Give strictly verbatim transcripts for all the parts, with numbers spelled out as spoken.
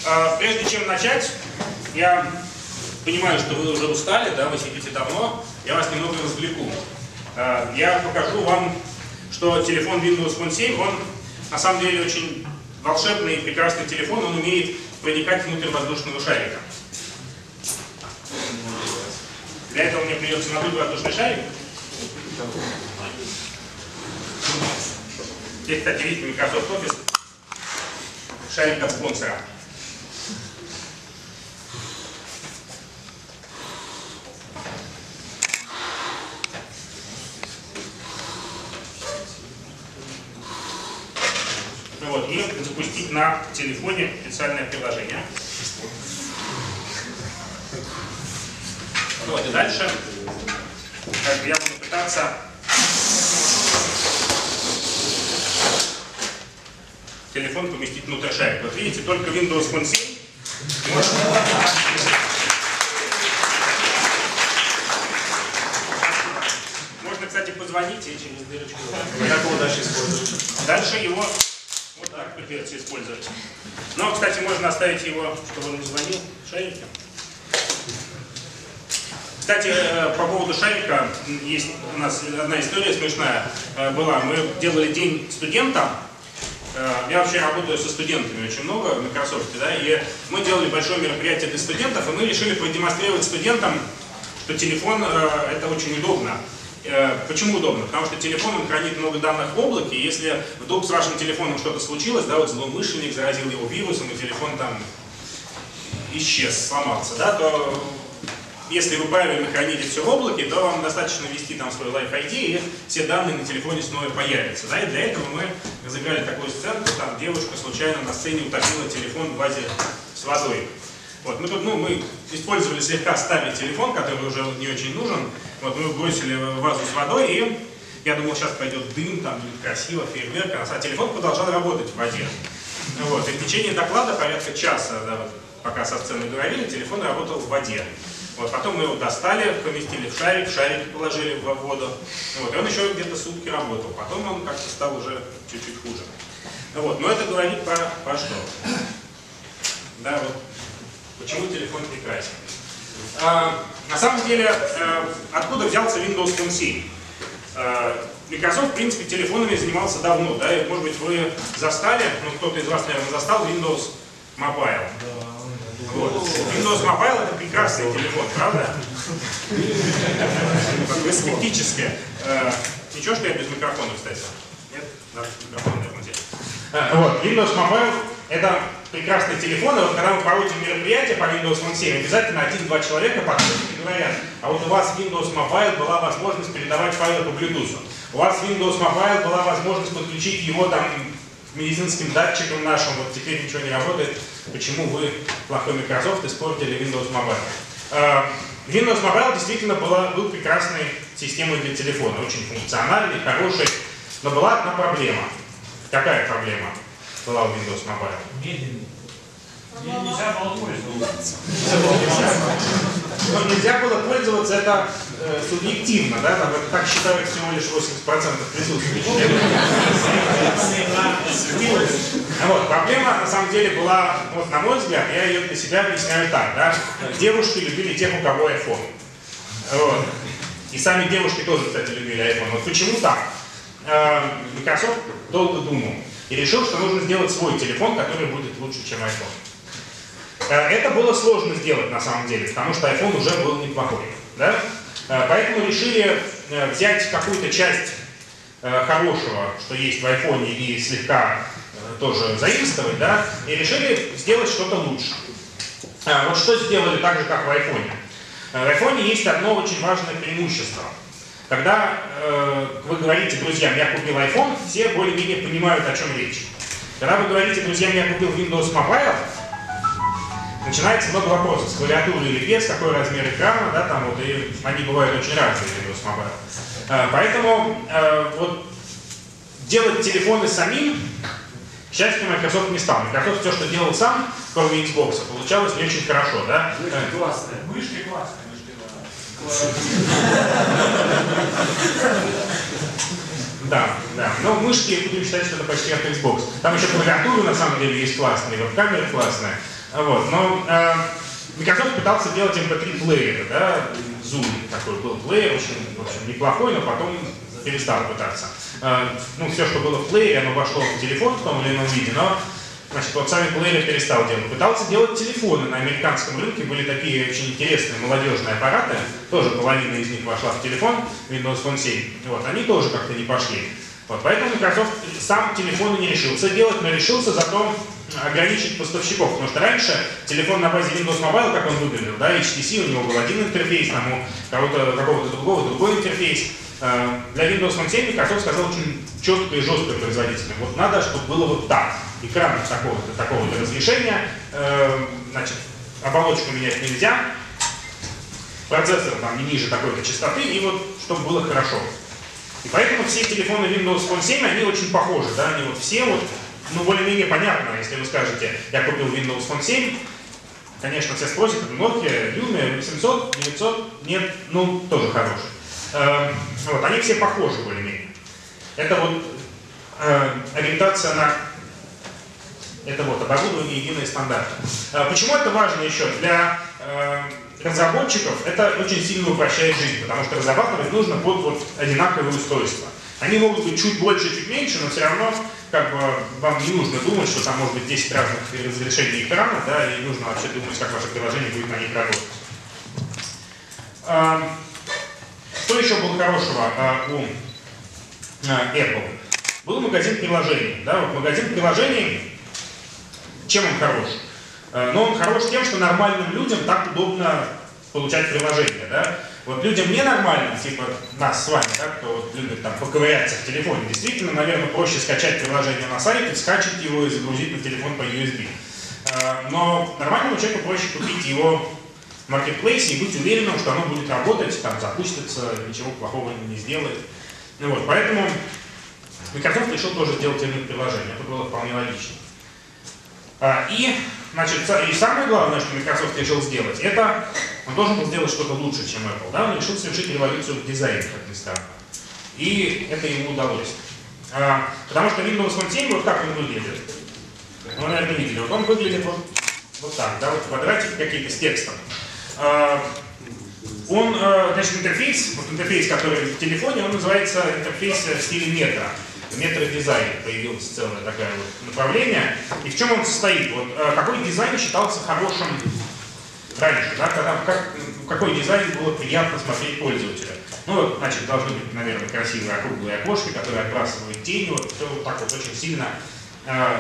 Прежде чем начать, я понимаю, что вы уже устали, да, вы сидите давно, я вас немного развлеку. Я покажу вам, что телефон Windows Phone семь, он на самом деле очень волшебный и прекрасный телефон, он умеет проникать внутрь воздушного шарика. Для этого мне придется надуть воздушный шарик. Здесь, кстати, видите, Microsoft Office, шарик от спонсора. Вот, и запустить на телефоне специальное приложение. Вот, и дальше как бы я буду пытаться телефон поместить внутрь шарика. Вот видите, только Windows Phone семь может... Можно, кстати, позвонить и через дырочку. Как его дальше использовать? Дальше его вот так придется использовать. Но, кстати, можно оставить его, чтобы он не звонил, в шарике. Кстати, по поводу шарика, есть у нас одна история смешная была. Мы делали день студента. Я вообще работаю со студентами очень много в Microsoft, да, и мы делали большое мероприятие для студентов, и мы решили продемонстрировать студентам, что телефон это очень удобно. Почему удобно? Потому что телефон, он хранит много данных в облаке, и если вдруг с вашим телефоном что-то случилось, да, вот злоумышленник заразил его вирусом, и телефон там исчез, сломался, да, то если вы правильно храните все в облаке, то вам достаточно ввести там свой Life ай ди, и все данные на телефоне снова появятся. Да? И для этого мы разыграли такую сценку, там девушка случайно на сцене утопила телефон в вазе с водой. Вот, мы тут, ну, мы использовали слегка старый телефон, который уже не очень нужен. Вот, мы бросили в вазу с водой, и я думал, сейчас пойдет дым, там будет красиво, фейерверк, а телефон продолжал работать в воде. Вот, и в течение доклада, порядка часа, да, вот, пока со сцены говорили, телефон работал в воде. Вот, потом мы его достали, поместили в шарик, шарик положили в воду. Вот, и он еще где-то сутки работал. Потом он как-то стал уже чуть-чуть хуже. Вот, но это говорит про, про что? Да, вот, почему телефон прекрасен. А, на самом деле, а, откуда взялся Windows Phone семь? А, Microsoft, в принципе, телефонами занимался давно. Да, и, может быть, вы застали, ну, кто-то из вас, наверное, застал Windows Mobile. Вот. Windows Mobile это прекрасный телефон, правда? Вы скептически. Ничего, что я без микрофона, кстати? Нет? Надо микрофон, наверное, здесь. Вот. Windows Mobile это прекрасный телефон, и вот когда мы проводим мероприятие по Windows Phone семь, обязательно один-два человека подходят и говорят, а вот у вас в Windows Mobile была возможность передавать файлы по Bluetooth. У вас в Windows Mobile была возможность подключить его там медицинским датчиком нашим, вот теперь ничего не работает, почему вы, плохой Microsoft, испортили Windows Mobile. Windows Mobile действительно была, был прекрасной системой для телефона, очень функциональной, хорошей, но была одна проблема. Какая проблема была у Windows Mobile? Медленный. Нельзя было пользоваться. Но нельзя было пользоваться, это э, субъективно, да, там, это так считают всего лишь восемьдесят процентов присутствующих. Вот, проблема на самом деле была, вот, на мой взгляд, я ее для себя объясняю так, да, девушки любили тех, у кого iPhone. Вот. И сами девушки тоже, кстати, любили iPhone. Вот почему так? Э, Microsoft долго думал и решил, что нужно сделать свой телефон, который будет лучше, чем iPhone. Это было сложно сделать на самом деле, потому что iPhone уже был неплохой. Да? Поэтому решили взять какую-то часть хорошего, что есть в iPhone, и слегка тоже заимствовать, да? И решили сделать что-то лучше. Вот что сделали так же, как в iPhone. В iPhone есть одно очень важное преимущество. Когда э, вы говорите друзьям, я купил iPhone, все более-менее понимают, о чем речь. Когда вы говорите друзьям, я купил Windows Mobile, начинается много вопросов, с клавиатурой или без, какой размер экрана, да, там вот, и они бывают очень разные, Windows Mobile. Э, поэтому э, вот делать телефоны самим, к счастью, Microsoft не стал. Microsoft все, что делал сам, кроме Xbox, получалось не очень хорошо, да? Мышки классные. Мышки классные. Да, да. Но мышки, будем считать, что это почти как Xbox. Там еще клавиатура на самом деле есть классная, веб-камера классная. Вот. Но э, Microsoft пытался делать эм пэ три плеер, да, Zoom такой был плеер, очень, в общем, неплохой, но потом перестал пытаться. Э, ну, все, что было в плеере, оно вошло в телефон в том или ином виде, но значит, вот сами плееры перестал делать. Пытался делать телефоны на американском рынке, были такие очень интересные молодежные аппараты, тоже половина из них вошла в телефон, Windows Phone семь, вот, они тоже как-то не пошли. Вот, поэтому Microsoft сам телефоны не решился делать, но решился зато ограничить поставщиков, потому что раньше телефон на базе Windows Mobile, как он выглядел, да, эйч ти си, у него был один интерфейс, там у кого-то, какого-то другого другой интерфейс. Для Windows Phone семь Microsoft сказал очень четко и жестко производителям, вот надо, чтобы было вот так. Экран такого-то такого разрешения, э, значит, оболочку менять нельзя, процессор там не ниже такой-то частоты, и вот чтобы было хорошо. И поэтому все телефоны Windows Phone семь, они очень похожи, да, они вот все вот, ну, более-менее понятно, если вы скажете, я купил Windows Phone семь, конечно, все спросят, это Nokia, Lumia, восемьсот, девятьсот, нет, ну, тоже хороший. Э, вот, они все похожи более-менее. Это вот э, ориентация на это вот оборудование единые стандарты. Э, почему это важно еще? Для э, разработчиков это очень сильно упрощает жизнь, потому что разрабатывать нужно под вот одинаковые устройства. Они могут быть чуть больше, чуть меньше, но все равно как бы вам не нужно думать, что там может быть десять разных разрешений экрана, да, и нужно вообще думать, как ваше приложение будет на них работать. Э, что еще было хорошего э, у э, Apple? Был магазин приложений. Да, вот магазин приложений, чем он хорош? Но он хорош тем, что нормальным людям так удобно получать приложения. Да? Вот людям ненормальным, типа нас с вами, да, кто вот любит там поковыряться в телефоне, действительно, наверное, проще скачать приложение на сайте, скачать его и загрузить на телефон по ю эс би. Но нормальному человеку проще купить его в маркетплейсе и быть уверенным, что оно будет работать, там запустится, ничего плохого не сделает. Ну, вот, поэтому Microsoft решил тоже сделать отдельное приложение. Это было вполне логично. И, значит, и самое главное, что Microsoft решил сделать, это он должен был сделать что-то лучше, чем Apple. Да? Он решил совершить революцию в дизайне, как ни странно. И это ему удалось. Потому что Windows Phone семь, вот как он выглядит, вы, наверное, видели, вот он выглядит вот, вот так, да, вот квадратики какие-то с текстом. Он, значит, интерфейс, вот интерфейс, который в телефоне, он называется интерфейс в стиле метро. Метродизайн появилось целое такое вот направление. И в чем он состоит? Вот, какой дизайн считался хорошим раньше? Да? Когда, как, какой дизайн было приятно смотреть пользователю? Ну, вот, значит, должны быть, наверное, красивые округлые окошки, которые отбрасывают тень. Вот, все вот так вот очень сильно э,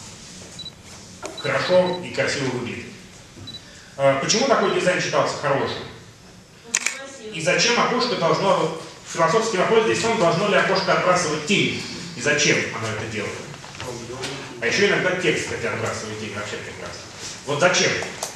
хорошо и красиво выглядит. Э, почему такой дизайн считался хорошим? И зачем окошко должно, философский вопрос здесь, он должно ли окошко отбрасывать тень? И зачем оно это делает? А еще иногда текст, хотя отбрасывает тень, вообще прекрасно. Вот зачем?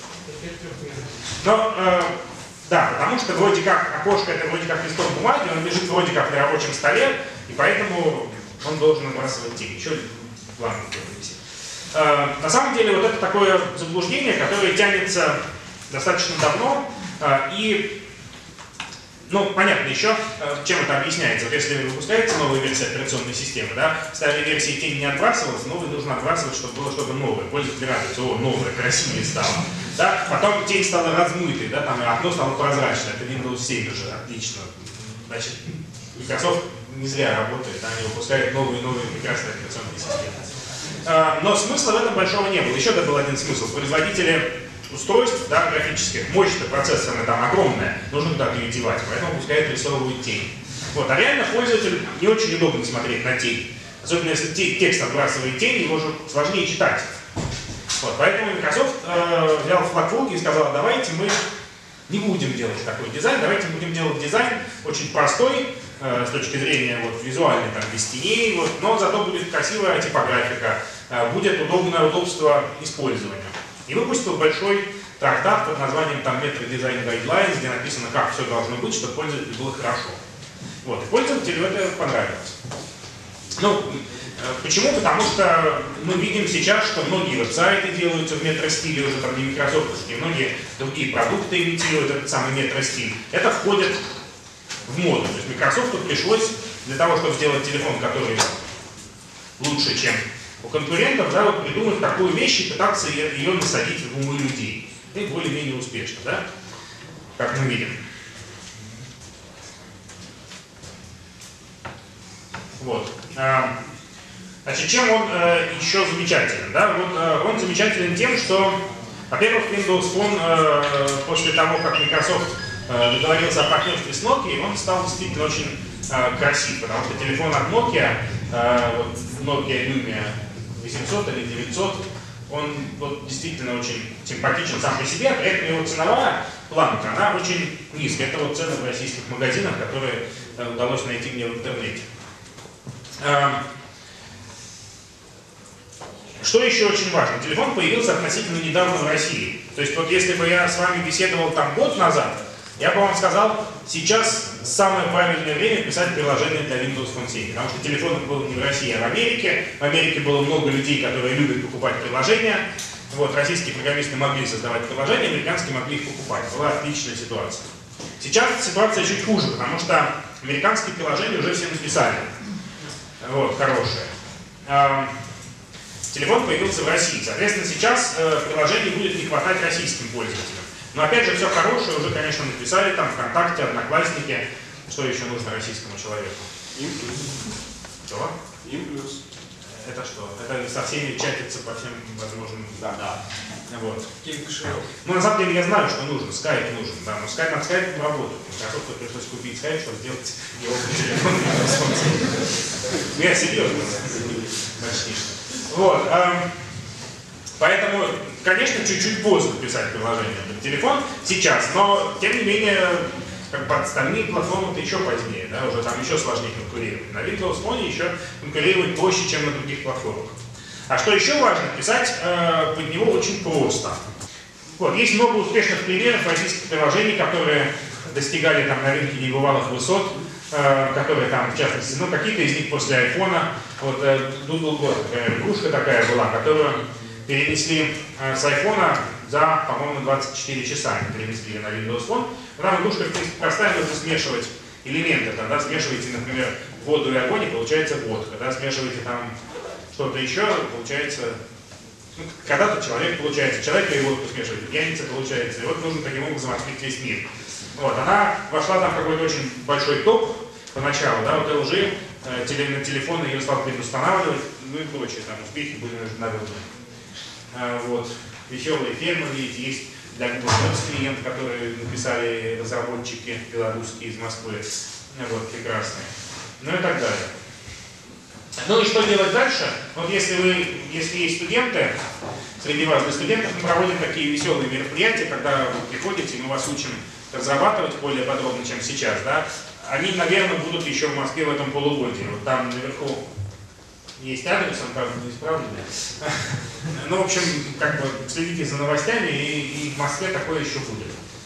Но, э, да, потому что вроде как окошко это вроде как листок бумаги, он лежит вроде как на рабочем столе, и поэтому он должен отбрасывать тень. Еще ладно, э, на самом деле вот это такое заблуждение, которое тянется достаточно давно, э, и ну, понятно еще, чем это объясняется. Вот если выпускается новая версия операционной системы, да, в старой версии тень не отбрасывалась, новой нужно отбрасывать, чтобы было что-то новое. Пользователь радуется, о, новое, красивее стало. Да? Потом тень стала размытой, да, там окно стало прозрачное, это Windows семь уже, отлично. Значит, Microsoft не зря работает, да, они выпускают новые и новые прекрасные операционные системы. Но смысла в этом большого не было. Еще был один смысл. Производители устройств, да, графических, мощь-то процессорная там огромная, нужно куда-то ее девать, поэтому пускай отрисовывают тень. Вот, а реально пользователю не очень удобно смотреть на тень. Особенно если текст отбрасывает тень, его же сложнее читать. Вот, поэтому Microsoft э, взял флаг в руки и сказал, давайте мы не будем делать такой дизайн, давайте будем делать дизайн очень простой, э, с точки зрения вот, визуальной, там, без теней, вот, но зато будет красивая типографика, э, будет удобное удобство использования. И выпустил большой трактат под названием там Metro Design Guidelines, где написано, как все должно быть, чтобы пользователю было хорошо. Вот, и пользователю это понравилось. Ну, почему? Потому что мы видим сейчас, что многие веб-сайты делаются в метро-стиле, уже там не микрософтовские, многие другие продукты имитируют этот самый метро-стиль. Это входит в моду. То есть Microsoft пришлось для того, чтобы сделать телефон, который лучше, чем у конкурентов, да, вот придумать такую вещь и пытаться ее насадить в умы людей. И более-менее успешно, да, как мы видим. Вот. Значит, чем он э, еще замечателен? Да? Вот, э, он замечателен тем, что, во-первых, Windows Phone э, после того, как Microsoft э, договорился о партнерстве с Nokia, он стал действительно очень э, красив, потому что телефон от Nokia, э, вот, Nokia Lumia восемьсот или девятьсот, он вот, действительно очень симпатичен сам по себе, при этом его ценовая планка, она очень низкая. Это вот цены в российских магазинах, которые э, удалось найти мне в интернете. Э, Что еще очень важно? Телефон появился относительно недавно в России. То есть вот если бы я с вами беседовал там год назад, я бы вам сказал, сейчас самое правильное время писать приложение для Windows Phone семь. Потому что телефон был не в России, а в Америке. В Америке было много людей, которые любят покупать приложения. Вот, российские программисты могли создавать приложения, американские могли их покупать. Была отличная ситуация. Сейчас ситуация чуть хуже, потому что американские приложения уже все написали. Вот, хорошие. Телефон появился в России. Соответственно, сейчас э, приложений будет не хватать российским пользователям. Но опять же, все хорошее уже, конечно, написали там ВКонтакте, Одноклассники. Что еще нужно российскому человеку? Им плюс. Что? Им плюс. Это что? Это со всеми чатится по всем возможным... Да. Да. Вот. Кошелек. Ну, на самом деле, я знаю, что нужно. Скайп нужен. Да, но скайп над скайпом работает. Microsoft пришлось купить скайп, чтобы сделать его телефон. Ну, я серьезно. Почти что. Вот, э, поэтому, конечно, чуть-чуть поздно писать приложение на телефон сейчас, но, тем не менее, как бы остальные платформы-то еще позднее, да, уже там еще сложнее конкурировать. На Windows Phone еще конкурировать проще, чем на других платформах. А что еще важно, писать э, под него очень просто. Вот, есть много успешных примеров российских приложений, которые достигали там на рынке небывалых высот, которые там, в частности, ну, какие-то из них после айфона, вот Doodle God, игрушка такая была, которую перенесли с айфона за, по-моему, двадцать четыре часа, перенесли на Windows Phone. Там игрушка, в принципе, простая, нужно смешивать элементы, тогда смешиваете, например, воду и огонь, и получается водка, да, смешиваете там что-то еще, получается, ну, когда-то человек получается, человек и водку смешивает, пьяница получается, и вот нужно таким образом открыть весь мир. Вот, она вошла там в какой-то очень большой топ поначалу, да, вот эл джи, э, теле, на телефоны ее стал предустанавливать, ну и прочие там успехи были международные. Э, вот, веселые фермы, видите, есть для Google Maps клиент, который написали разработчики белорусские из Москвы, э, вот, прекрасные, ну и так далее. Ну и что делать дальше? Вот если вы, если есть студенты, среди вас для студентов мы проводим такие веселые мероприятия, когда вы приходите, мы вас учим разрабатывать более подробно, чем сейчас, да, они, наверное, будут еще в Москве в этом полугодии. Вот там наверху есть адрес, он, правда, не исправленный. Ну, в общем, как бы следите за новостями, и, и в Москве такое еще будет.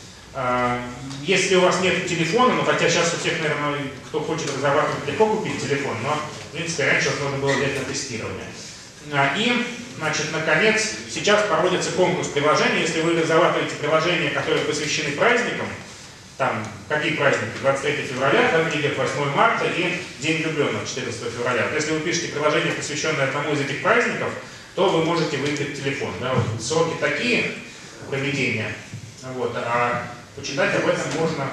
Если у вас нет телефона, ну, хотя сейчас у всех, наверное, кто хочет разрабатывать, легко купить телефон, но, в принципе, раньше вас можно было взять на тестирование. И, значит, наконец, сейчас проводится конкурс приложений. Если вы разрабатываете приложения, которые посвящены праздникам, там, какие праздники? двадцать третьего февраля, там идет восьмое марта и День влюбленных, четырнадцатого февраля. Если вы пишете приложение, посвященное одному из этих праздников, то вы можете выиграть телефон. Да? Вот, сроки такие проведения. Вот, а почитать об этом можно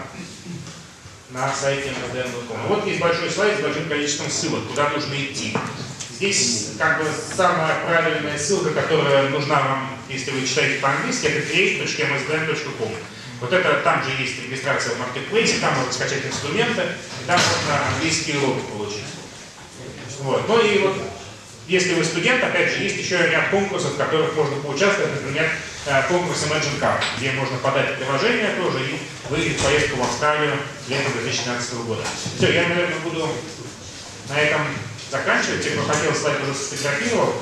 на сайте эм эс ди эн точка ком. Вот есть большой слайд с большим количеством ссылок, куда нужно идти. Здесь как бы самая правильная ссылка, которая нужна вам, если вы читаете по-английски, это create точка эм эс ди эн точка ком. Вот это, там же есть регистрация в маркетплейсе, там можно скачать инструменты, и там можно английский урок получить. Вот. Ну и вот, если вы студент, опять же, есть еще ряд конкурсов, в которых можно поучаствовать, например, конкурс Imagine Cup, где можно подать приложение тоже и выиграть поездку в Австралию летом две тысячи двенадцатого года. Все, я, наверное, буду на этом заканчивать. Те, кто хотел, слайд уже сфотографировал.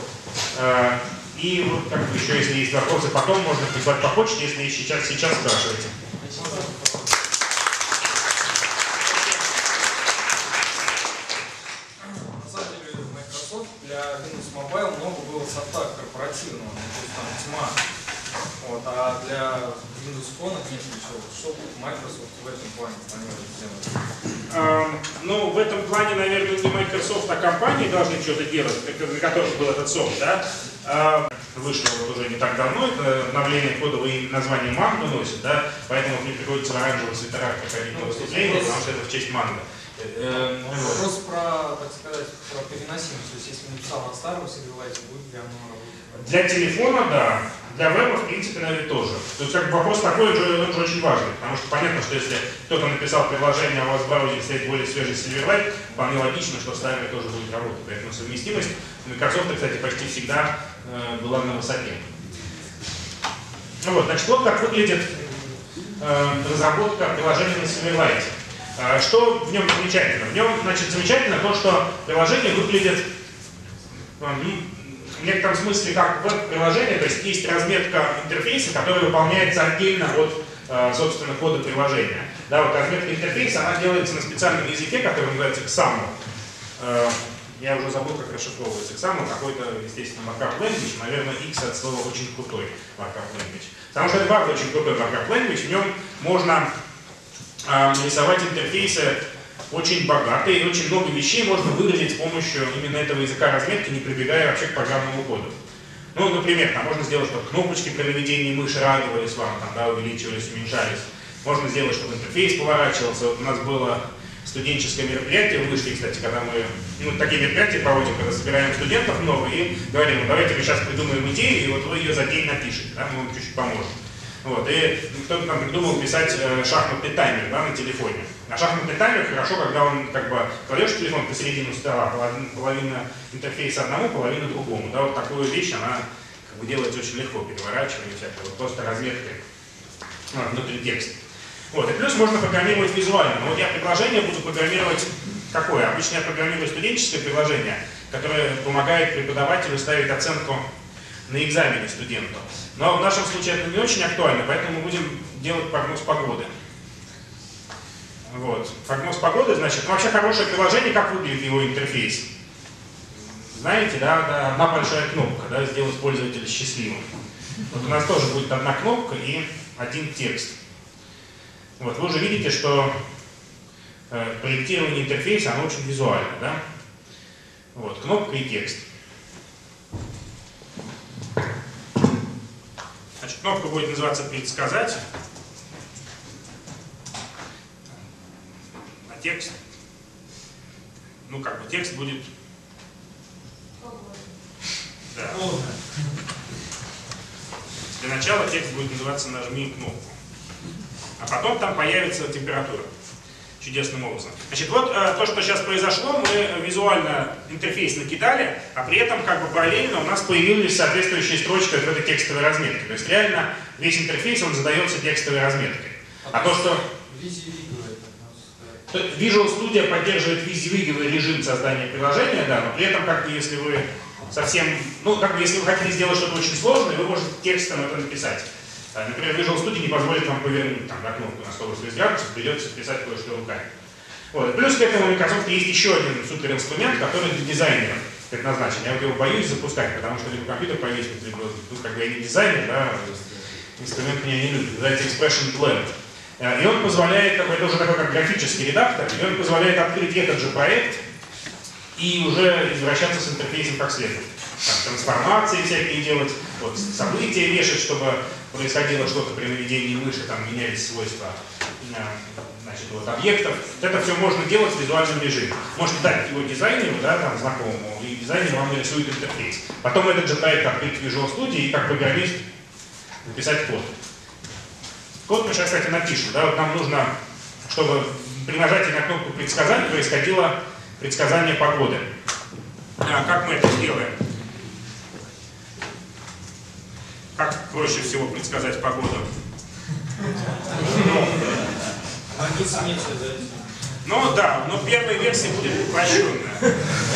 И вот, как бы, еще, если есть вопросы, потом можно прислать по почте, если сейчас, сейчас спрашиваете. На самом деле, Microsoft для Windows Mobile много было софта корпоративного, то есть там тьма. Вот, а для Windows Windows Phone нет ничего. Что Microsoft в этом плане планирует сделать? Эм, ну, в этом плане, наверное, не Microsoft, а компании должны что-то делать, для которых был этот софт, да? Эм, вышло вот уже не так давно, это обновление кодовое название Манго носит, да? Поэтому мне приходится в оранжевых свитерах проходить на выступление, потому что это в честь Манго. Эм, вот. Вопрос про, так сказать, про переносимость. То есть, если написал на старом Silverlight, будет ли оно работать? Для телефона, да. Для веба, в принципе, наверное, тоже. То есть, как бы вопрос такой, он же, он же очень важный, потому что понятно, что если кто-то написал приложение, а у вас в браузере стоит более свежий Silverlight, вполне логично, что старый тоже будет работать. Поэтому совместимость Microsoft, кстати, почти всегда э, была на высоте. Ну вот, значит, вот как выглядит э, разработка приложения на Silverlight. Э, что в нем замечательно? В нем, значит, замечательно то, что приложение выглядит э, в некотором смысле как веб-приложение, то есть есть разметка интерфейса, которая выполняется отдельно от, э, собственно, кода приложения. Да, вот разметка интерфейса, она делается на специальном языке, который называется икс эй эм эл. Э, я уже забыл, как расшифровывается икс эй эм эл, какой-то, естественно, markup language, наверное, X от слова очень крутой markup language. Потому что это правда очень крутой markup language, в нем можно э, нарисовать интерфейсы очень богатые, и очень много вещей можно выразить с помощью именно этого языка разметки, не прибегая вообще к программному коду. Ну, например, там можно сделать, чтобы кнопочки при наведении мыши радовались вам, там, да, увеличивались, уменьшались. Можно сделать, чтобы интерфейс поворачивался. Вот у нас было студенческое мероприятие в Вышке, кстати, когда мы ну, такие мероприятия проводим, когда собираем студентов много и говорим, ну, давайте мы сейчас придумаем идею, и вот вы ее за день напишете, да, мы вам чуть-чуть поможем. Вот, и кто-то там придумал писать э, шахматный таймер, да, на телефоне. А шахматный таймер хорошо, когда он как бы кладешь телефон посередину стола, половина, половина интерфейса одному, половина другому. Да, вот такую вещь, она как бы делается очень легко, переворачивание всякое, вот просто разметкой а, внутри текста. Вот, и плюс можно программировать визуально. Но вот я приложение буду программировать какое? Обычно я программирую студенческое приложение, которое помогает преподавателю ставить оценку на экзамене студенту. Но в нашем случае это не очень актуально, поэтому мы будем делать прогноз погоды. Вот. Прогноз погоды, значит, ну, вообще хорошее приложение, как выглядит его интерфейс? Знаете, да, да, одна большая кнопка, да, сделать пользователя счастливым. Вот у нас тоже будет одна кнопка и один текст. Вот, вы уже видите, что э, проектирование интерфейса, оно очень визуально, да? Вот, кнопка и текст. Значит, кнопка будет называться «Предсказать», а текст, ну как бы текст будет, да. Для начала текст будет называться «Нажми кнопку», а потом там появится температура чудесным образом. Значит, вот э, то, что сейчас произошло, мы визуально интерфейс накидали, а при этом как бы параллельно у нас появились соответствующие строчки в этой текстовой разметке. То есть реально весь интерфейс, он задается текстовой разметкой. А, а то, что Visual Studio поддерживает визивиговый режим создания приложения, да, но при этом как бы если вы совсем, ну как бы если вы хотите сделать что-то очень сложное, вы можете текстом это написать. Например, Visual Studio не позволит вам повернуть там, на кнопку на сто восемьдесят градусов, придется писать кое-что руками. Вот. Плюс к этому у Microsoft есть еще один суперинструмент, который для дизайнеров предназначен. Я вот его боюсь запускать, потому что либо компьютер повесит, либо, ну, как бы я не дизайнер, да, инструмент меня не любит. Называется Expression Blend. И он позволяет, это уже такой как графический редактор, и он позволяет открыть этот же проект и уже извращаться с интерфейсом как следует. Там, трансформации всякие делать, вот, события вешать, чтобы происходило что-то при наведении мыши, там менялись свойства значит, вот, объектов. Вот это все можно делать в визуальном режиме. Можете дать его дизайнеру, да, там, знакомому, и дизайнер вам нарисует интерфейс. Потом этот же проект открыть в Visual Studio и как программист написать код. Код мы сейчас, кстати, напишем. Да, вот нам нужно, чтобы при нажатии на кнопку «Предсказать» происходило предсказание погоды. А как мы это сделаем? Как проще всего предсказать погоду? Ну да, но первая версия будет упрощенная.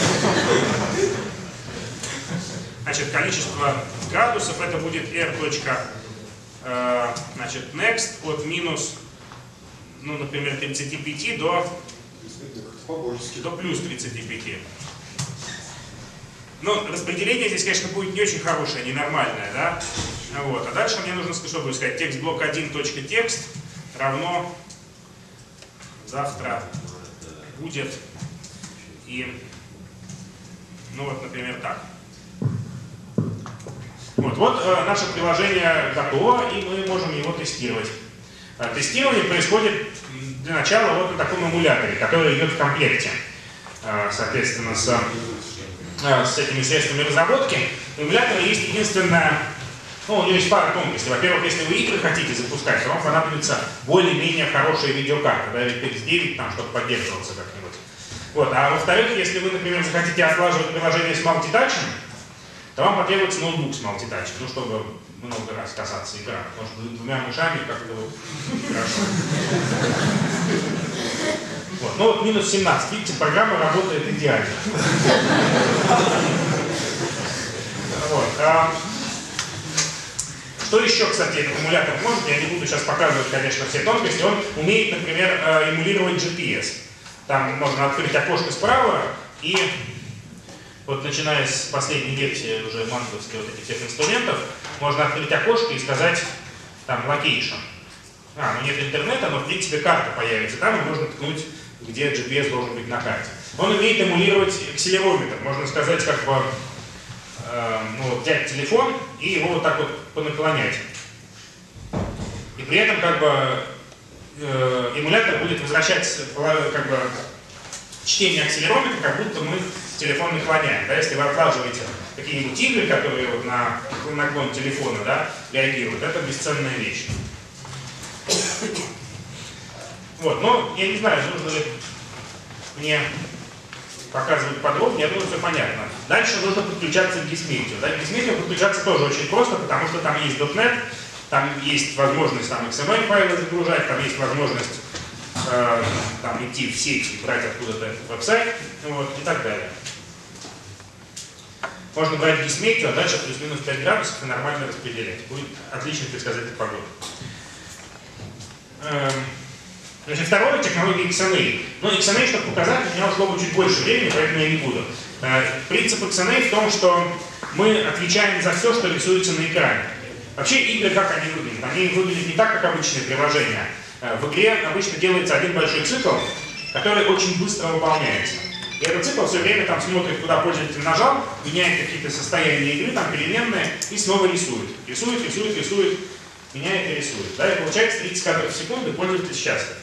Значит, количество градусов это будет r. Э, значит, next от минус, ну, например, тридцати пяти до, до плюс тридцати пяти. Ну, распределение здесь, конечно, будет не очень хорошее, ненормальное, да? Вот. А дальше мне нужно, что будет сказать, текст блок один точка текст равно завтра будет и, ну вот, например, так. Вот, вот э, наше приложение готово, и мы можем его тестировать. Э, тестирование происходит для начала вот на таком эмуляторе, который идет в комплекте, э, соответственно, с, э, с этими средствами разработки. У эмулятора есть единственное, ну, у него есть пара тонкостей. Во-первых, если вы игры хотите запускать, то вам понадобится более-менее хорошая видеокарта, да, эр ти экс девять, там, чтобы поддерживаться как-нибудь. Вот. А во-вторых, если вы, например, захотите отлаживать приложение с мультитачем, то вам потребуется ноутбук с мультитачем, ну, чтобы много раз касаться экрана, потому что двумя мышами как-то вот хорошо. Вот. Ну вот минус семнадцать, видите, программа работает идеально. Вот. А что еще, кстати, этот эмулятор может? Я не буду сейчас показывать, конечно, все тонкости. Он умеет, например, эмулировать джи пи эс. Там можно открыть окошко справа и вот начиная с последней версии уже мантовских вот этих всех инструментов, можно открыть окошко и сказать там location. А, ну нет интернета, но в принципе карта появится там, и можно ткнуть, где джи пи эс должен быть на карте. Он умеет эмулировать акселерометр. Можно сказать, как бы э, ну, взять телефон и его вот так вот понаклонять. И при этом как бы э, эмулятор будет возвращать как бы чтение акселерометра, как будто мы телефон наклоняем. Да? Если вы отлаживаете какие-нибудь игры, которые вот на наклон телефона, да, реагируют, это бесценная вещь. Вот, но я не знаю, нужно ли мне показывать подробнее, я думаю, все понятно. Дальше нужно подключаться к Gizmetio. Да? К Gizmetio подключаться тоже очень просто, потому что там есть .дот нет, там есть возможность там, икс эм эль файлы загружать, там есть возможность э, там, идти в сеть и брать откуда-то этот веб-сайт, вот, и так далее. Можно брать Gizmetio, а дальше плюс-минус пять градусов и нормально распределять. Будет отличный предсказатель погоды. Эм, значит, второе — технология икс эн эй. Но икс эн эй, чтобы показать, у меня ушло бы чуть больше времени, поэтому я не буду. Э, принцип икс эн эй в том, что мы отвечаем за все, что рисуется на экране. Вообще игры, как они выглядят? Они выглядят не так, как обычные приложения. Э, в игре обычно делается один большой цикл, который очень быстро выполняется. И этот цикл все время там смотрит, куда пользователь нажал, меняет какие-то состояния игры, там переменные, и снова рисует. Рисует, рисует, рисует, меняет и рисует. Да, и получается тридцать кадров в секунду, и пользователь счастлив.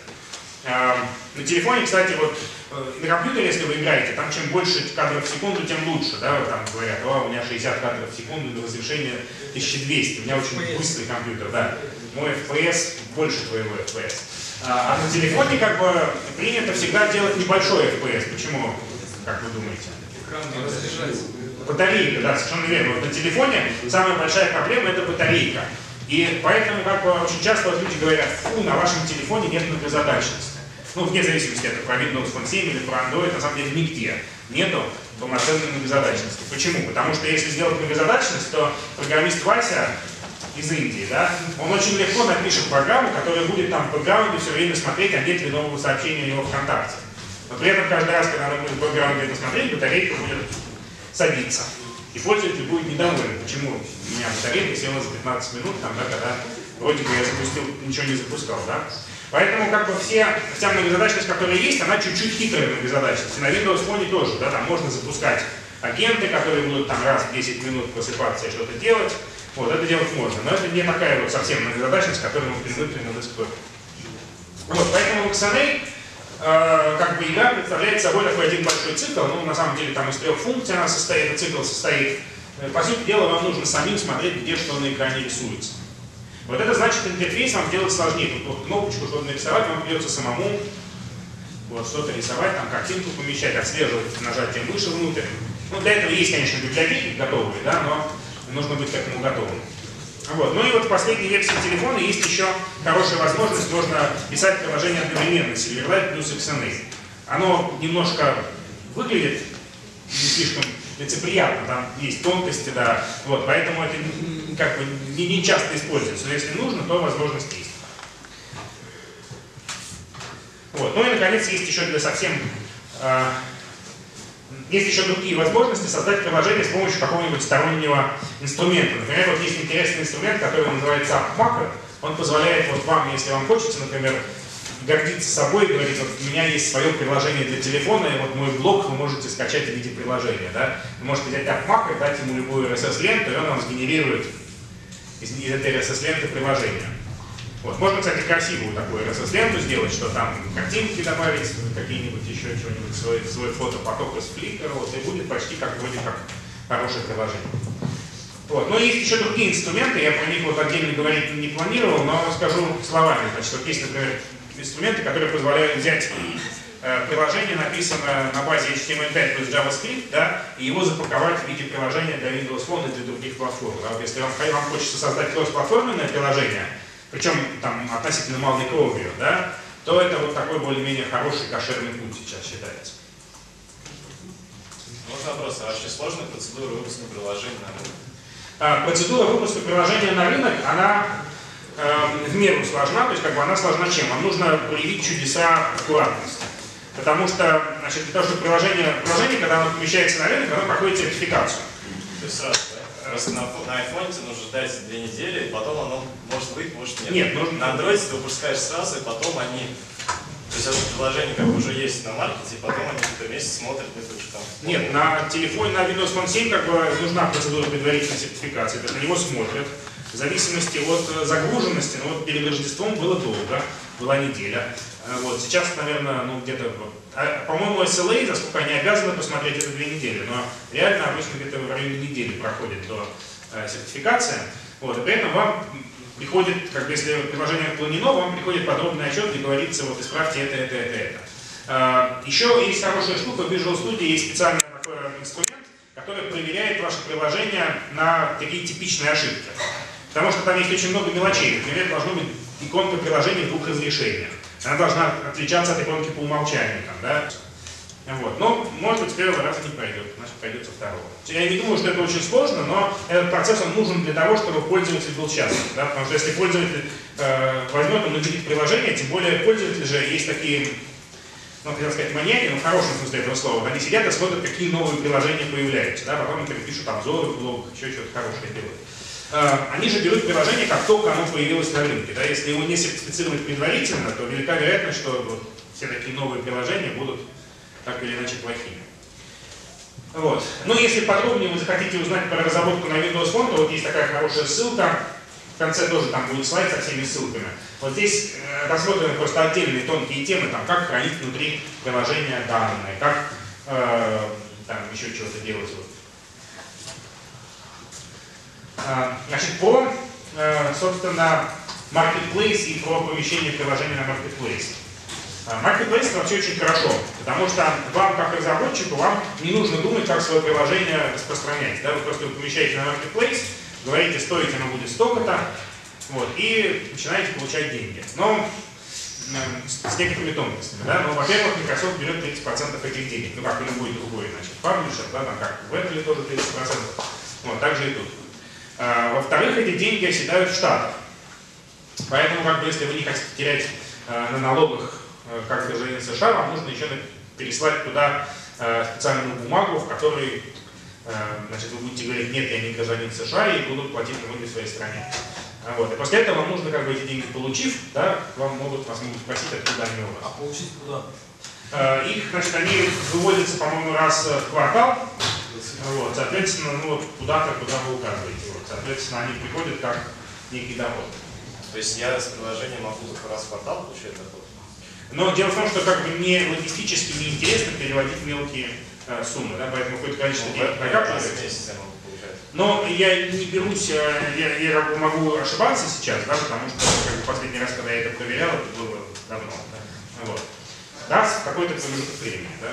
На телефоне, кстати, вот на компьютере, если вы играете, там чем больше кадров в секунду, тем лучше. Да? Вот там говорят, о, у меня шестьдесят кадров в секунду до разрешения тысяча двести. У меня очень быстрый компьютер, да. Мой эф пи эс больше твоего эф пи эс. А на телефоне как бы принято всегда делать небольшой эф пи эс. Почему, как вы думаете? Экран не разряжается. Батарейка, да, совершенно верно. Вот на телефоне самая большая проблема — это батарейка. И поэтому как бы очень часто вот люди говорят, фу, на вашем телефоне нет многозадачности. Ну, вне зависимости, это про Windows Phone семь или про Android, на самом деле нигде нету полноценной многозадачности. Почему? Потому что если сделать многозадачность, то программист Вася из Индии, да, он очень легко напишет программу, которая будет там в бэкграунде все время смотреть, а нет ли нового сообщения у него ВКонтакте. Но при этом каждый раз, когда он будет в бэкграунде это смотреть, батарейка будет садиться. И пользователь будет недоволен, почему у меня батарейка села за пятнадцать минут, там, да, когда вроде бы я запустил, ничего не запускал, да. Поэтому как бы все, вся многозадачность, которая есть, она чуть-чуть хитрая многозадачность. И на Windows Phone тоже, да, там можно запускать агенты, которые будут там раз в десять минут просыпаться и что-то делать. Вот, это делать можно. Но это не такая вот совсем многозадачность, к которой мы привыкли на десктопе. Вот, поэтому в икс эн эй э, как бы игра представляет собой такой один большой цикл. Ну, на самом деле там из трех функций она состоит, этот цикл состоит. По сути дела, вам нужно самим смотреть, где что на экране рисуется. Вот это значит, интерфейс вам делать сложнее. Тут вот кнопочку, чтобы нарисовать, вам придется самому вот, что-то рисовать, там картинку помещать, отслеживать нажатие мыши внутрь. Ну, для этого есть, конечно, библиотеки готовые, да, но нужно быть к этому готовым. Вот. Ну и вот в последней версии телефона есть еще хорошая возможность, можно писать приложение одновременно, Silverlight плюс икс эн эй. Оно немножко выглядит не слишком лицеприятно, там есть тонкости, да, вот, поэтому это как бы не, не часто используется, но если нужно, то возможность есть. Вот. Ну и наконец есть еще для совсем э, Есть еще другие возможности создать приложение с помощью какого-нибудь стороннего инструмента. Например, вот есть интересный инструмент, который называется AppMaker. Он позволяет вот вам, если вам хочется, например, гордиться собой и говорить, вот у меня есть свое приложение для телефона, и вот мой блог вы можете скачать в виде приложения. Да? Вы можете взять AppMaker, дать ему любую эр эс эс-ленту, и он вам сгенерирует из, из этой эр эс эс-ленты приложение. Вот. Можно, кстати, красивую такую эр эс эс-ленту сделать, что там картинки добавить, какие-нибудь еще что-нибудь, свой, свой фотопоток из Flickr, вот, и будет почти как вроде как хорошее приложение. Вот. Но есть еще другие инструменты, я про них вот отдельно говорить не планировал, но скажу словами. Значит, вот есть, например, инструменты, которые позволяют взять э, приложение, написанное на базе эйч ти эм эль пять плюс JavaScript, да, и его запаковать в виде приложения для Windows Phone и для других платформ. Да. Вот если вам, вам хочется создать кросс-платформенное приложение, причем там относительно малой кровью, да, то это вот такой более-менее хороший кошерный путь сейчас считается. Можно вопрос, а вообще сложная процедура выпуска приложения на рынок? А, процедура выпуска приложения на рынок, она э, в меру сложна, то есть как бы она сложна чем? Вам нужно проявить чудеса аккуратности. Потому что, значит, для того, чтобы приложение, приложение, когда оно помещается на рынок, оно проходит сертификацию. То есть сразу, да? Просто на, на айфоне тебе нужно ждать две недели, и потом оно может быть, может нет. Нет, нужно... На андроиде ты выпускаешь сразу, и потом они... То есть это приложение как бы уже есть на маркете, и потом они какой-то месяц смотрят, это что там. Нет, на телефоне, на Windows Phone семь как бы нужна процедура предварительной сертификации, то есть на него смотрят. В зависимости от загруженности, ну вот перед Рождеством было долго, была неделя. Вот, сейчас, наверное, ну где-то, вот, а, по-моему, эс эл эй, насколько они обязаны посмотреть, это две недели, но реально обычно где-то в районе недели проходит до э, сертификации. Вот, и при этом вам приходит, как бы, если приложение отклонено, вам приходит подробный отчет, где говорится, вот исправьте это, это, это, это. А, еще есть хорошая штука, в Visual Studio есть специальный такой инструмент, который проверяет ваше приложение на такие типичные ошибки. Потому что там есть очень много мелочей. Например, должна быть иконка приложения в двух разрешениях. Она должна отличаться от иконки по умолчанию. Там, да? Вот. Но, может быть, с первого раза не пройдет, значит, пойдет со второго. Я не думаю, что это очень сложно, но этот процесс он нужен для того, чтобы пользователь был счастлив. Да? Потому что если пользователь э, возьмет, он наберет приложение, тем более пользователи же есть такие, ну, хотел сказать, маньяки, но в хорошем смысле этого слова. Они сидят и смотрят, какие новые приложения появляются. Да? Потом, например, пишут обзоры в блог, еще что-то хорошее делают. Они же берут приложение, как только оно появилось на рынке. Да? Если его не сертифицировать предварительно, то велика вероятность, что вот, все такие новые приложения будут так или иначе плохими. Вот. Ну, если подробнее вы захотите узнать про разработку на Windows Phone, то вот есть такая хорошая ссылка. В конце тоже там будет слайд со всеми ссылками. Вот здесь э, рассмотрены просто отдельные тонкие темы, там, как хранить внутри приложения данные, как э, там еще чего-то делать. Вот. Значит, про, собственно, Marketplace и про помещение приложения на Marketplace. Marketplace это вообще очень хорошо, потому что вам, как разработчику, вам не нужно думать, как свое приложение распространять. Да? Вы просто его помещаете на Marketplace, говорите, стоить оно будет столько-то, вот, и начинаете получать деньги. Но с, с некоторыми тонкостями. Да? Ну, во-первых, Microsoft берет тридцать процентов этих денег, ну как и любой другой, значит, паблишер, да, там, как в Apple тоже тридцать процентов, вот, так же и тут. Во-вторых, эти деньги оседают в Штатах. Поэтому, как бы, если вы не хотите терять э, на налогах э, как гражданин США, вам нужно еще переслать туда э, специальную бумагу, в которой э, значит, вы будете говорить, нет, я не гражданин США, и будут платить налоги в своей стране. Вот. И после этого вам нужно, как бы, эти деньги получив, да, вам могут, вас могут спросить, откуда они у вас. А получить куда? Э, их, значит, они выводятся, по-моему, раз в квартал. Вот, соответственно, ну вот куда-то, куда вы указываете. Вот, соответственно, они приходят как некий доход. То есть я с приложением могу только раз в квартал получать доход? Но дело в том, что как бы не логистически неинтересно переводить мелкие э, суммы, да, поэтому какое-то количество ну, денег накапливается. Я могу получать. Но я не берусь, я, я могу ошибаться сейчас, да, потому что как бы, последний раз, когда я это проверял, это было давно. Да, вот. Да, в какой-то промежуток времени, да.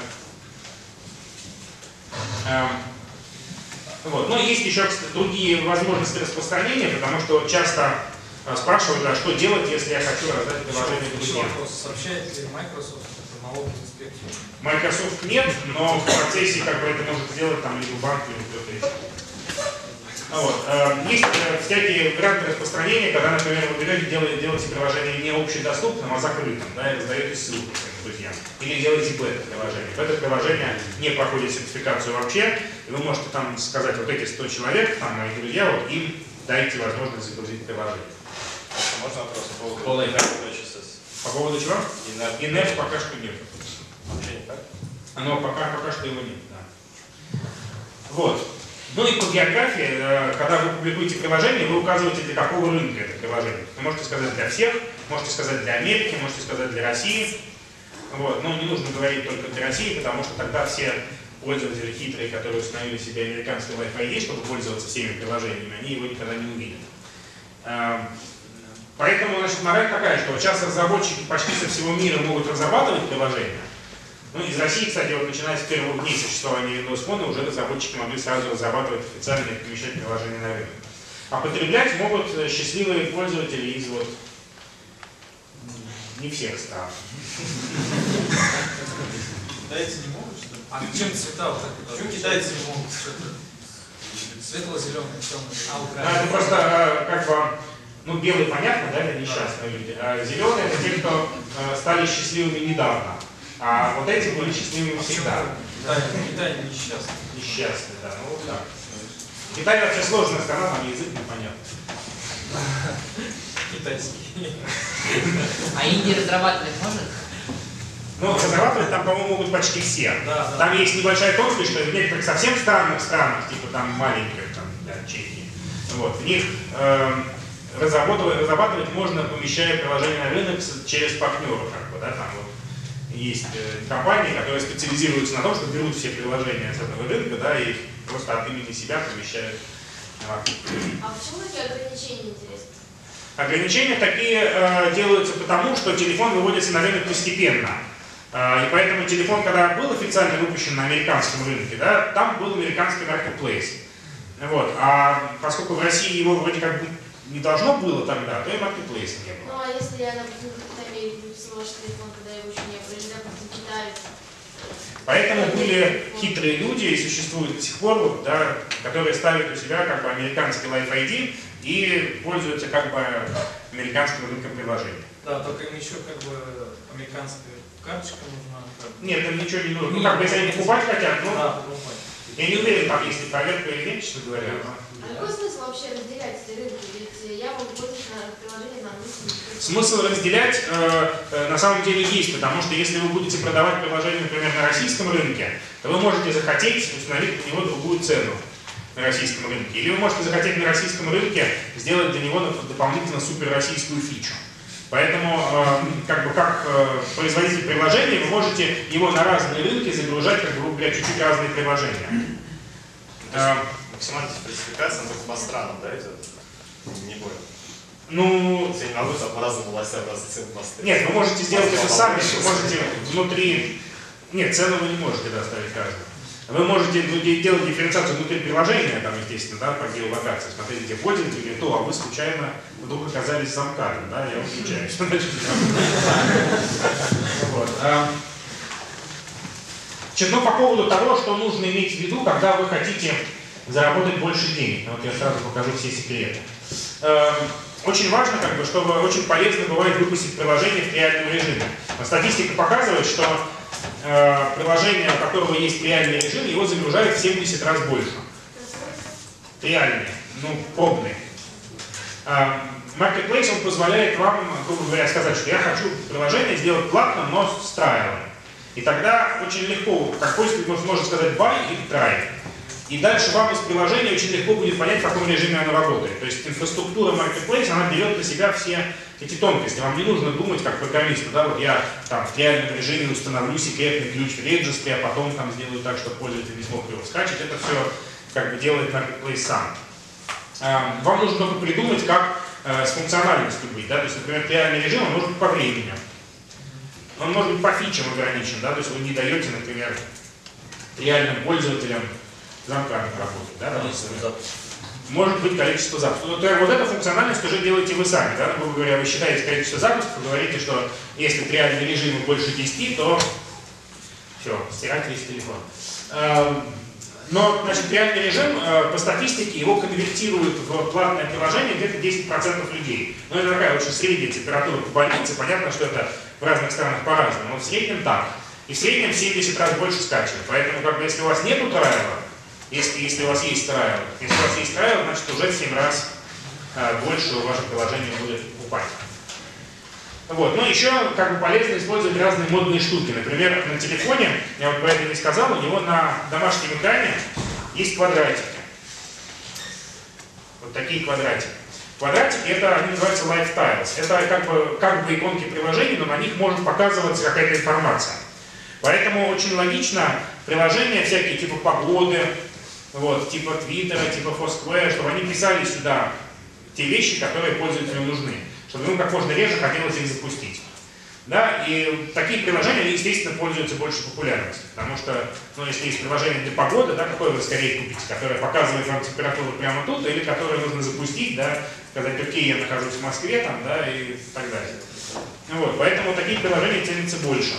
Вот. Но есть еще другие возможности распространения, потому что часто спрашивают, а что делать, если я хочу раздать приложение друзьям. Сообщает ли Microsoft налоговую инспекцию? Microsoft нет, но в процессе как бы это может сделать там либо банк, либо кто-то еще. Вот. Есть всякие варианты распространения, когда, например, вы берете, делаете, делаете приложение не общедоступным, а закрытым, да, и раздаете ссылку. друзьям. Или делаете бета-приложение. Бета-приложение не проходит сертификацию вообще, и вы можете там сказать, вот эти сто человек, там мои друзья, вот им дайте возможность загрузить приложение. Можно вопрос по По поводу лайфу. сейчас? По поводу чего? И Инерт пока что нет. вообще никак. Но пока, пока что его нет, да. Вот. Ну и по географии, когда вы публикуете приложение, вы указываете, для какого рынка это приложение. Вы можете сказать для всех, можете сказать для Америки, можете сказать для России. Вот. Но не нужно говорить только для России, потому что тогда все пользователи хитрые, которые установили себе американский Live ай ди, чтобы пользоваться всеми приложениями, они его никогда не увидят. Поэтому, значит, мораль такая, что сейчас разработчики почти со всего мира могут разрабатывать приложения. Ну, из России, кстати, вот начиная с первых дней существования Windows Phone, уже разработчики могли сразу разрабатывать официальные и помещать приложения на рынок. А потреблять могут счастливые пользователи из вот не всех стран. Китайцы не могут, что ли? А чем цвета вот так? Почему китайцы не могут что-то? Светло-зеленый, темный. А, Да, это просто как бы, ну, белый понятно, да, это несчастные люди. А зеленые это те, кто стали счастливыми недавно. А вот эти были счастливыми всегда. Да, Китай несчастный. Несчастный, да, ну вот так. Китай вообще сложная страна, там язык непонятный. Китайский. А Индия разрабатывать может? Ну, разрабатывать там, по-моему, могут почти все. Да, да. Там есть небольшая тонкость, что в некоторых совсем странных странах, типа там маленьких, там, да, Чехии, вот, в них э, разрабатывать, разрабатывать можно, помещая приложение на рынок через партнеров, как бы, да, там вот есть э, компании, которые специализируются на том, что берут все приложения с этого рынка, да, и просто от имени себя помещают на маркет. А почему эти ограничения, интересно? Ограничения такие э, делаются потому, что телефон выводится на рынок постепенно. Э, и поэтому телефон, когда был официально выпущен на американском рынке, да, там был американский marketplace. Вот. А поскольку в России его вроде как не должно было тогда, то и marketplace не было. Ну а если я, допустим, в Америке выписала ваш телефон, когда его еще не было, или, допустим, в Китае? Поэтому были хитрые люди, и существуют до сих пор, вот, да, которые ставят у себя как бы американский Live ай ди и пользуются как бы американским рынком приложений. Да, только им еще как бы американская карточка нужна. Как бы. Нет, им ничего не нужно. Ну, как бы, если они покупать хотят, ну, Да, покупать. я не уверен, там есть ли проверка или нет, честно говоря. Но... А какой смысл вообще разделять эти рынки? Ведь я могу пользоваться на приложение на английском. Смысл разделять э, э, на самом деле есть, потому что если вы будете продавать приложение, например, на российском рынке, то вы можете захотеть установить на него другую цену на российском рынке. Или вы можете захотеть на российском рынке сделать для него дополнительно суперроссийскую фичу. Поэтому, э, как бы, как э, производитель приложения, вы можете его на разные рынки загружать, как бы, грубо говоря, чуть-чуть разные приложения. Э, Максимальная спецификация, только по странам, да, идет? Не понял. ну, Я не могу там по разным властям разные цены поставить. нет, вы можете сделать это сами, вы можете внутри... Нет, цену вы не можете доставить каждому. Вы можете делать дифференциацию внутри приложения, там, естественно, да, по геолокации. Смотрите, где пользователь говорит, о, а вы случайно вдруг оказались за МКАДом, да, я выключаюсь. Ну, по поводу того, что нужно иметь в виду, когда вы хотите заработать больше денег. Вот я сразу покажу все секреты. Очень важно, как бы, чтобы очень полезно бывает выпустить приложение в реальном режиме. Статистика показывает, что э, приложение, у которого есть реальный режим, его загружают в семьдесят раз больше. Реальный, ну, пробный. Э, Marketplace, он позволяет вам, грубо говоря, сказать, что я хочу приложение сделать платным, но с трайлом. И тогда очень легко, как пользователь может сказать buy или try. И дальше вам из приложения очень легко будет понять, в каком режиме оно работает. То есть инфраструктура Marketplace, она берет на себя все эти тонкости. Вам не нужно думать, как программисту, да, вот я там в реальном режиме установлю секретный ключ в регистре, а потом там сделаю так, чтобы пользователь не смог его скачать. Это все как бы делает Marketplace сам. Вам нужно только придумать, как с функциональностью быть. Да? То есть, например, реальный режим, он может быть по времени. Он может быть по фичам ограничен. Да? То есть вы не даете, например, реальным пользователям замками работать, да, да, может быть количество запусков. Вот эту функциональность уже делаете вы сами, да, грубо говоря, вы считаете количество запусков, говорите, что если в реальном режиме больше десяти, то все, стирать весь телефон. Но, значит, реальный режим, э, по статистике, его конвертируют в платное приложение где-то десять процентов людей. Но это такая очень средняя температура по больнице. Понятно, что это в разных странах по-разному, но в среднем так. И в среднем в семьдесят раз больше скачивают. Поэтому, как бы, если у вас нету трайла, если, если у вас есть трайл, если у вас есть трайл, значит, уже в семь раз э, больше ваше приложение будет покупать. Вот. Ну, еще как бы полезно использовать разные модные штуки. Например, на телефоне, я вот про это не сказал, у него на домашнем экране есть квадратики. Вот такие квадратики. Квадратики, это они называются lifetiles. Это как бы, как бы иконки приложений, но на них может показываться какая-то информация. Поэтому очень логично приложения всякие типа погоды, вот, типа Твиттера, типа Foursquare, чтобы они писали сюда те вещи, которые пользователю нужны, чтобы ему как можно реже хотелось их запустить. Да? И такие приложения, они, естественно, пользуются больше популярностью, потому что, ну, если есть приложение для погоды, да, какое вы скорее купите, которое показывает вам температуру прямо тут, или которое нужно запустить, да, сказать, окей, я нахожусь в Москве, там, да, и так далее. Вот, поэтому такие приложения ценятся больше.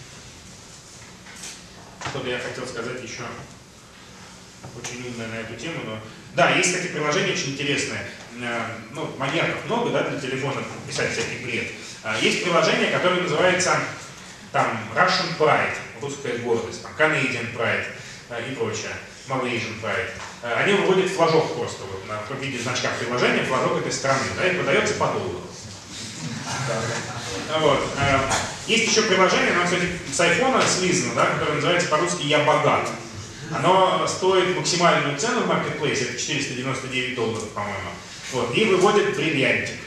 Что-то я хотел сказать еще очень умное на эту тему, но... Да, есть такие приложения очень интересные. Ну, маньяков много, да, для телефона писать всякий бред. Есть приложение, которое называется там Russian Pride, русская гордость, там Canadian Pride и прочее, Malaysian Pride. Они выводят флажок просто вот, на, в виде значка приложения, флажок этой страны, да, и продается по доллару. Вот. Есть еще приложение, оно, кстати, с айфона слизано, да, которое называется по-русски «Я богат». Оно стоит максимальную цену в маркетплейсе, это четыреста девяносто девять долларов, по-моему. Вот, и выводит бриллиантик.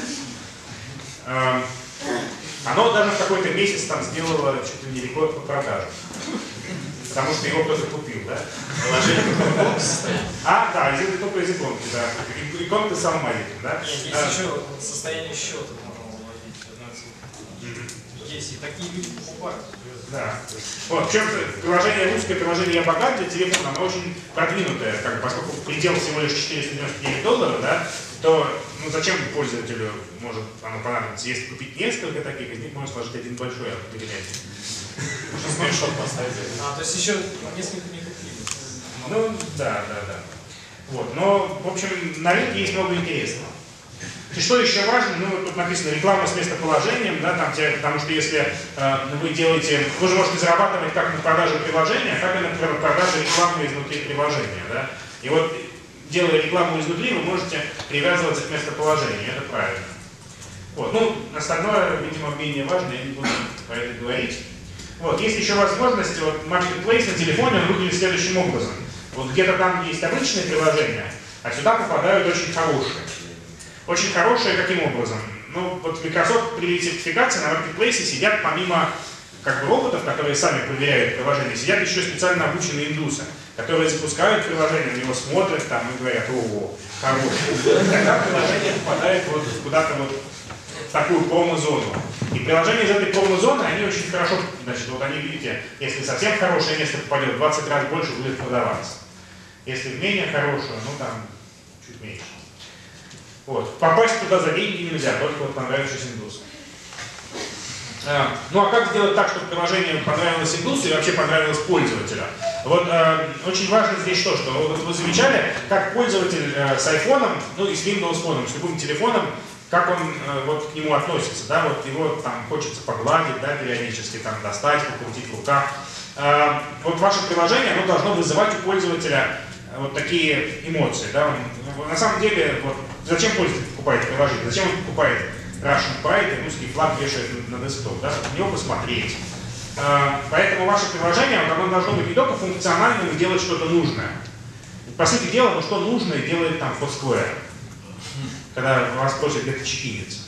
Оно даже в какой-то месяц там сделало чуть ли не рекорд по продажам. Потому что его кто-то купил, да? Приложение иконки состоит. А, да, из только из иконки, да. Иконка с самым маленьким, да? Есть еще состояние счета можно выводить. Есть и такие люди покупают. Да. Вот, в чем приложение, русское приложение «Я богат» для телефона, оно очень продвинутое, как бы, поскольку предел всего лишь четыреста девяносто девять долларов, да, то ну, зачем пользователю может оно понадобиться? Если купить несколько таких, из них можно сложить один большой бриллиантик. Можно скриншот поставить. А, то есть еще несколько не купили. Ну, да, да, да. Вот, но, в общем, на рынке есть много интересного. И что еще важно, ну, тут написано реклама с местоположением, да, там, потому что если э, вы делаете, вы же можете зарабатывать как на продаже приложения, так и на продаже рекламы изнутри приложения, да. И вот, делая рекламу изнутри, вы можете привязываться к местоположению, это правильно. Вот, ну, остальное, видимо, менее важно, я не буду про это говорить. Вот, есть еще возможность, вот, Marketplace на телефоне выглядит следующим образом. Вот где-то там есть обычные приложения, а сюда попадают очень хорошие. Очень хорошие каким образом? Ну, вот Microsoft при сертификации на Marketplace сидят помимо как бы роботов, которые сами проверяют приложение, сидят еще специально обученные индусы, которые запускают приложение, на него смотрят там и говорят: о, хорошее. И тогда приложение попадает вот куда-то вот в такую промо-зону. И приложения из этой промо-зоны, они очень хорошо, значит, вот они, видите, если совсем в хорошее место попадет, в двадцать раз больше будет продаваться. Если в менее хорошую, ну там чуть меньше. Вот. Попасть туда за деньги нельзя, только вот понравившись индусу. А, ну а как сделать так, чтобы приложение понравилось индусу и вообще понравилось пользователю? Вот э, очень важно здесь что, что вот вы замечали, как пользователь э, с айфоном, ну и с Windows Phone, с любым телефоном, как он э, вот к нему относится, да, вот его там хочется погладить, да, периодически там достать, покрутить в руках. Э, вот ваше приложение, оно должно вызывать у пользователя вот такие эмоции, да. Он, на самом деле, вот, зачем пользователь покупает приложение, зачем он покупает Russian Pride и русский флаг вешает на, на десктоп, да, чтобы на него посмотреть. Э, поэтому ваше приложение, оно должно быть не только функциональным и делать что-то нужное. По сути дела, ну что нужное делает там Foursquare, когда вас просят где-то чекиниться.